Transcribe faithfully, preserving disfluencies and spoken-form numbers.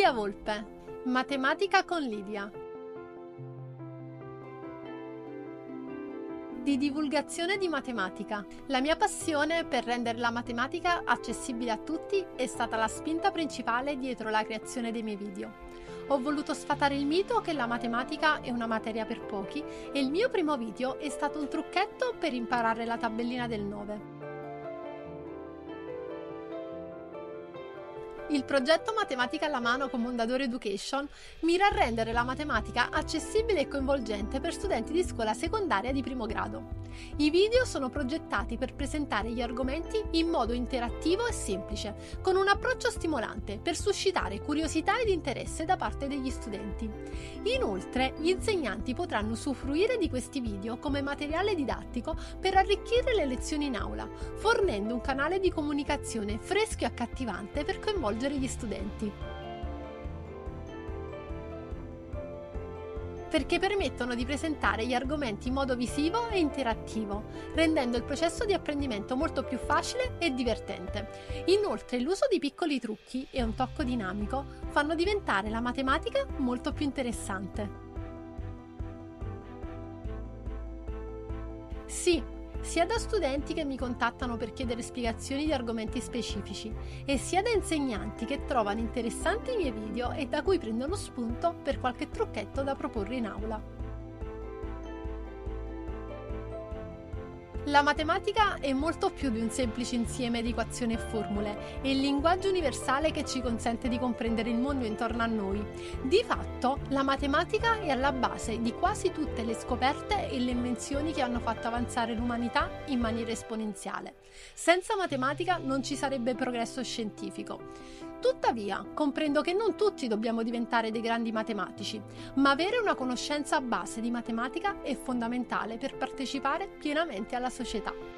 Lidia Volpe. Matematica con Lidia. Di divulgazione di matematica. La mia passione per rendere la matematica accessibile a tutti è stata la spinta principale dietro la creazione dei miei video. Ho voluto sfatare il mito che la matematica è una materia per pochi e il mio primo video è stato un trucchetto per imparare la tabellina del nove. Il progetto Matematica alla mano con Mondadori Education mira a rendere la matematica accessibile e coinvolgente per studenti di scuola secondaria di primo grado. I video sono progettati per presentare gli argomenti in modo interattivo e semplice, con un approccio stimolante per suscitare curiosità ed interesse da parte degli studenti. Inoltre, gli insegnanti potranno usufruire di questi video come materiale didattico per arricchire le lezioni in aula, fornendo un canale di comunicazione fresco e accattivante per coinvolgere gli studenti. Perché permettono di presentare gli argomenti in modo visivo e interattivo, rendendo il processo di apprendimento molto più facile e divertente. Inoltre, l'uso di piccoli trucchi e un tocco dinamico fanno diventare la matematica molto più interessante. Sì, sia da studenti che mi contattano per chiedere spiegazioni di argomenti specifici e sia da insegnanti che trovano interessanti i miei video e da cui prendono spunto per qualche trucchetto da proporre in aula. La matematica è molto più di un semplice insieme di equazioni e formule, è il linguaggio universale che ci consente di comprendere il mondo intorno a noi. Di fatto, la matematica è alla base di quasi tutte le scoperte e le invenzioni che hanno fatto avanzare l'umanità in maniera esponenziale. Senza matematica non ci sarebbe progresso scientifico. Tuttavia, comprendo che non tutti dobbiamo diventare dei grandi matematici, ma avere una conoscenza a base di matematica è fondamentale per partecipare pienamente alla società.